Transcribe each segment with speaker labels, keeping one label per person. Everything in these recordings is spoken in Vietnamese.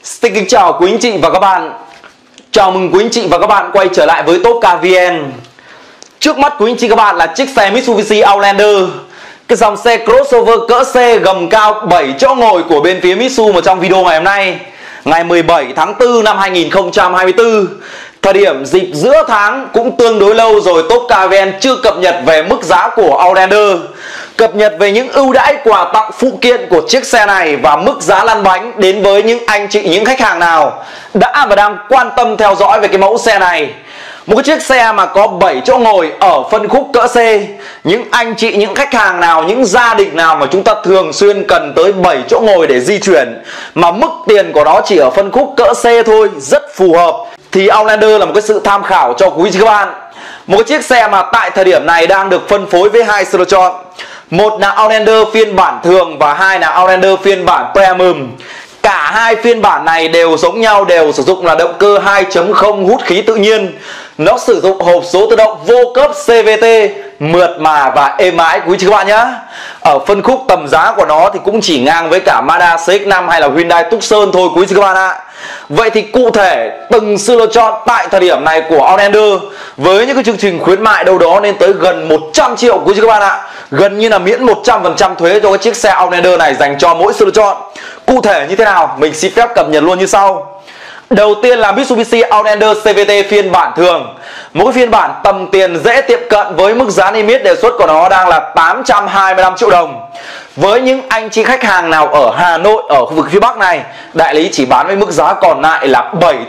Speaker 1: Xin kính chào quý anh chị và các bạn. Chào mừng quý anh chị và các bạn quay trở lại với Top Car VN. Trước mắt quý anh chị các bạn là chiếc xe Mitsubishi Outlander, cái dòng xe crossover cỡ C gầm cao 7 chỗ ngồi của bên phía Mitsu mà trong video ngày hôm nay, ngày 17 tháng 4 năm 2024. Thời điểm dịp giữa tháng cũng tương đối lâu rồi Top Car VN chưa cập nhật về mức giá của Outlander, cập nhật về những ưu đãi quà tặng phụ kiện của chiếc xe này và mức giá lăn bánh đến với những anh chị, những khách hàng nào đã và đang quan tâm theo dõi về cái mẫu xe này. Một cái chiếc xe mà có 7 chỗ ngồi ở phân khúc cỡ C. Những anh chị, những khách hàng nào, những gia đình nào mà chúng ta thường xuyên cần tới 7 chỗ ngồi để di chuyển, mà mức tiền của nó chỉ ở phân khúc cỡ C thôi, rất phù hợp, thì Outlander là một cái sự tham khảo cho quý chị các bạn. Một cái chiếc xe mà tại thời điểm này đang được phân phối với hai sự lựa chọn. Một là Outlander phiên bản thường và hai là Outlander phiên bản Premium. Cả hai phiên bản này đều giống nhau, đều sử dụng là động cơ 2.0 hút khí tự nhiên. Nó sử dụng hộp số tự động vô cấp CVT, mượt mà và êm ái quý chị các bạn nhé. Ở phân khúc tầm giá của nó thì cũng chỉ ngang với cả Mazda CX-5 hay là Hyundai Tucson thôi quý chị các bạn ạ. Vậy thì cụ thể từng sự lựa chọn tại thời điểm này của Outlander với những cái chương trình khuyến mại đâu đó lên tới gần 100 triệu quý chị các bạn ạ. Gần như là miễn 100% thuế cho cái chiếc xe Outlander này dành cho mỗi sự lựa chọn. Cụ thể như thế nào mình xin phép cập nhật luôn như sau. Đầu tiên là Mitsubishi Outlander CVT phiên bản thường. Một cái phiên bản tầm tiền dễ tiếp cận với mức giá niêm yết đề xuất của nó đang là 825 triệu đồng. Với những anh chị khách hàng nào ở Hà Nội, ở khu vực phía Bắc này, đại lý chỉ bán với mức giá còn lại là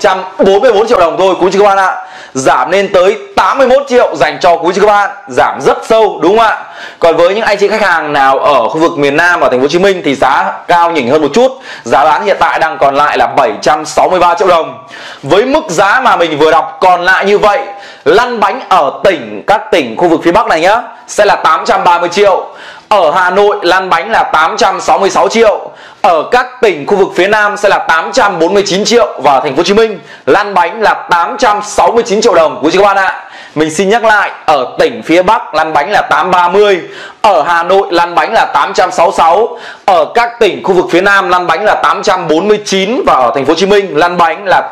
Speaker 1: 744 triệu đồng thôi quý chị các bạn ạ. Giảm lên tới 81 triệu dành cho quý chị các bạn, giảm rất sâu đúng không ạ? Còn với những anh chị khách hàng nào ở khu vực miền Nam ở thành phố Hồ Chí Minh thì giá cao nhỉnh hơn một chút. Giá bán hiện tại đang còn lại là 763 triệu đồng. Với mức giá mà mình vừa đọc còn lại như vậy, lăn bánh ở các tỉnh khu vực phía Bắc này nhá, sẽ là 830 triệu. Ở Hà Nội lăn bánh là 866 triệu. Ở các tỉnh khu vực phía Nam sẽ là 849 triệu. Và thành phố Hồ Chí Minh lăn bánh là 869 triệu đồng quý chị các bạn ạ. Mình xin nhắc lại, ở tỉnh phía Bắc lăn bánh là 830, ở Hà Nội lăn bánh là 866, ở các tỉnh khu vực phía Nam lăn bánh là 849 và ở thành phố Hồ Chí Minh lăn bánh là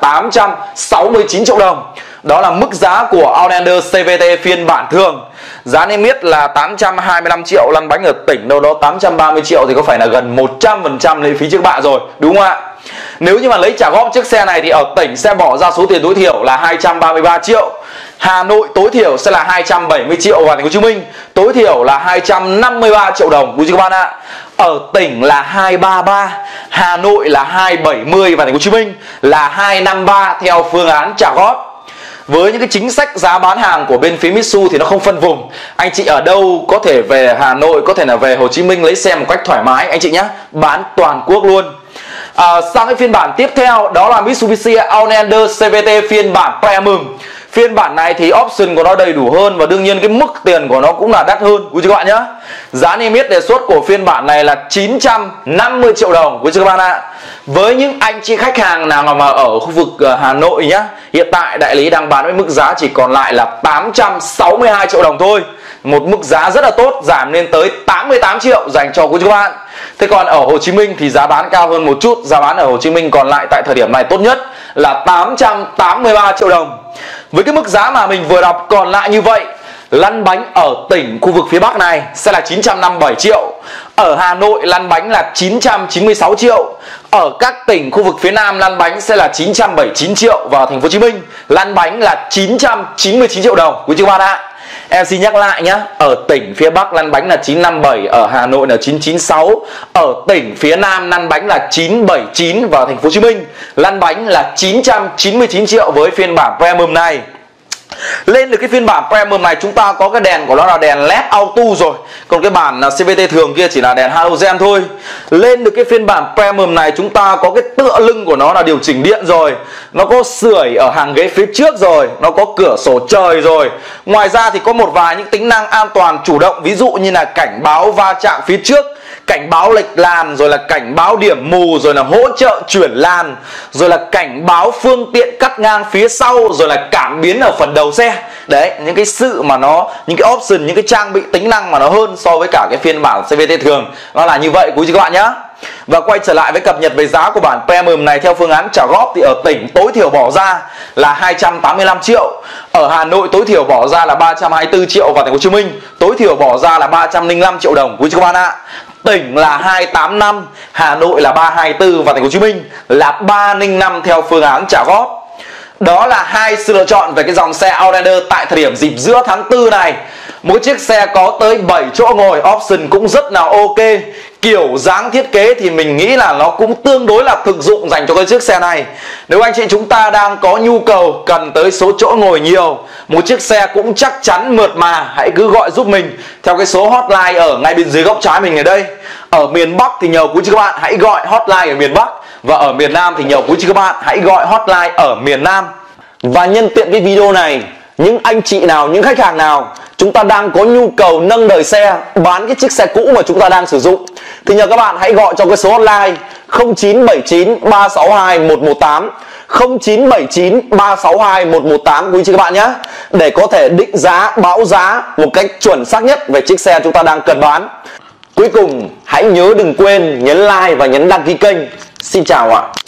Speaker 1: 869 triệu đồng. Đó là mức giá của Outlander CVT phiên bản thường. Giá niêm yết là 825 triệu, lăn bánh ở tỉnh đâu đó 830 triệu thì có phải là gần 100% lệ phí trước bạ rồi, đúng không ạ? Nếu như mà lấy trả góp chiếc xe này thì ở tỉnh sẽ bỏ ra số tiền tối thiểu là 233 triệu. Hà Nội tối thiểu sẽ là 270 triệu và thành phố Hồ Chí Minh tối thiểu là 253 triệu đồng quý chị các bạn ạ. Ở tỉnh là 233, Hà Nội là 270 và thành phố Hồ Chí Minh là 253 theo phương án trả góp. Với những cái chính sách giá bán hàng của bên phía Mitsu thì nó không phân vùng. Anh chị ở đâu có thể về Hà Nội, có thể là về Hồ Chí Minh lấy xe một cách thoải mái anh chị nhé. Bán toàn quốc luôn. Sang cái phiên bản tiếp theo đó là Mitsubishi Outlander CVT phiên bản Premium. Phiên bản này thì option của nó đầy đủ hơn và đương nhiên cái mức tiền của nó cũng là đắt hơn quý chị các bạn nhé. Giá niêm yết đề xuất của phiên bản này là 950 triệu đồng quý chị các bạn ạ. Với những anh chị khách hàng nào mà ở khu vực Hà Nội nhá, hiện tại đại lý đang bán với mức giá chỉ còn lại là 862 triệu đồng thôi. Một mức giá rất là tốt, giảm lên tới 88 triệu dành cho quý chị các bạn. Thế còn ở Hồ Chí Minh thì giá bán cao hơn một chút. Giá bán ở Hồ Chí Minh còn lại tại thời điểm này tốt nhất là 883 triệu đồng. Với cái mức giá mà mình vừa đọc còn lại như vậy, lăn bánh ở tỉnh khu vực phía Bắc này sẽ là 957 triệu. Ở Hà Nội lăn bánh là 996 triệu. Ở các tỉnh khu vực phía Nam lăn bánh sẽ là 979 triệu. Và thành phố Hồ Chí Minh lăn bánh là 999 triệu đồng quý chị các bạn ạ. Em xin nhắc lại nhé, ở tỉnh phía Bắc lăn bánh là 957, ở Hà Nội là 996, ở tỉnh phía Nam lăn bánh là 979 và thành phố Hồ Chí Minh lăn bánh là 999 triệu với phiên bản Premium này. Lên được cái phiên bản Premium này chúng ta có cái đèn của nó là đèn LED auto rồi. Còn cái bản CVT thường kia chỉ là đèn halogen thôi. Lên được cái phiên bản Premium này chúng ta có cái tựa lưng của nó là điều chỉnh điện rồi. Nó có sưởi ở hàng ghế phía trước rồi. Nó có cửa sổ trời rồi. Ngoài ra thì có một vài những tính năng an toàn chủ động. Ví dụ như là cảnh báo va chạm phía trước, cảnh báo lệch làn, rồi là cảnh báo điểm mù, rồi là hỗ trợ chuyển làn, rồi là cảnh báo phương tiện cắt ngang phía sau, rồi là cảm biến ở phần đầu xe. Đấy, những cái sự mà nó, những cái option, những cái trang bị tính năng mà nó hơn so với cả cái phiên bản CVT thường. Nó là như vậy quý chị các bạn nhé. Và quay trở lại với cập nhật về giá của bản Premium này theo phương án trả góp thì ở tỉnh tối thiểu bỏ ra là 285 triệu. Ở Hà Nội tối thiểu bỏ ra là 324 triệu và thành phố Hồ Chí Minh tối thiểu bỏ ra là 305 triệu đồng quý chị các bạn ạ. Tỉnh là 285, Hà Nội là 324 và thành phố Hồ Chí Minh là 305 theo phương án trả góp. Đó là hai sự lựa chọn về cái dòng xe Outlander tại thời điểm dịp giữa tháng 4 này. Mỗi chiếc xe có tới 7 chỗ ngồi, option cũng rất là ok. Kiểu dáng thiết kế thì mình nghĩ là nó cũng tương đối là thực dụng dành cho cái chiếc xe này. Nếu anh chị chúng ta đang có nhu cầu cần tới số chỗ ngồi nhiều, một chiếc xe cũng chắc chắn mượt mà, hãy cứ gọi giúp mình theo cái số hotline ở ngay bên dưới góc trái mình ở đây. Ở miền Bắc thì nhờ quý chị các bạn hãy gọi hotline ở miền Bắc, và ở miền Nam thì nhờ quý chị các bạn hãy gọi hotline ở miền Nam. Và nhân tiện cái video này, những anh chị nào, những khách hàng nào chúng ta đang có nhu cầu nâng đời xe, bán cái chiếc xe cũ mà chúng ta đang sử dụng, thì nhờ các bạn hãy gọi cho cái số hotline 0979 362 118, 0979 362 118 quý chị các bạn nhé, để có thể định giá, báo giá một cách chuẩn xác nhất về chiếc xe chúng ta đang cần bán. Cuối cùng hãy nhớ đừng quên nhấn like và nhấn đăng ký kênh. Xin chào ạ.